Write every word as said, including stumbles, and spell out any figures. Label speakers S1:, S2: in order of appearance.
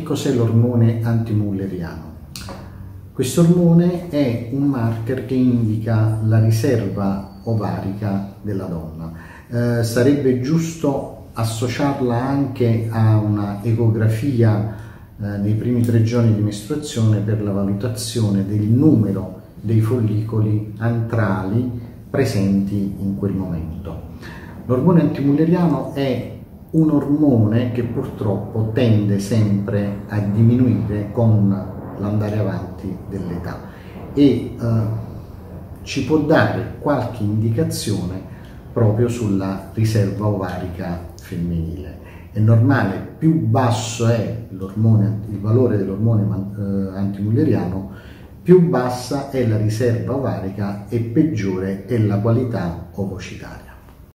S1: cos'è l'ormone antimulleriano? Questo ormone è un marker che indica la riserva ovarica della donna. Eh, sarebbe giusto associarla anche a una ecografia eh, nei primi tre giorni di mestruazione per la valutazione del numero dei follicoli antrali presenti in quel momento. L'ormone antimulleriano è un ormone che purtroppo tende sempre a diminuire con l'andare avanti dell'età e eh, ci può dare qualche indicazione proprio sulla riserva ovarica femminile. È normale, più basso è il valore dell'ormone eh, antimulleriano, più bassa è la riserva ovarica e peggiore è la qualità ovocitaria.